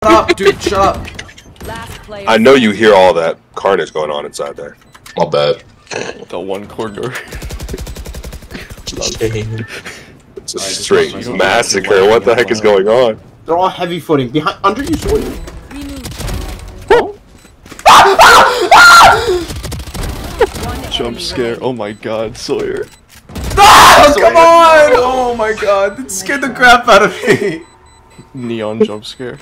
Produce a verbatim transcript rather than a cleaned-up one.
up, dude, shut up. I know you hear all that carnage going on inside there. I'll bet. The one corridor. It's a straight massacre. What the heck is going on? They're all heavy footing. Behind, under you, Sawyer. Jump scare. Oh my god, Sawyer. Ah, come on! Oh my god, that scared the crap out of me. Neon jump scare.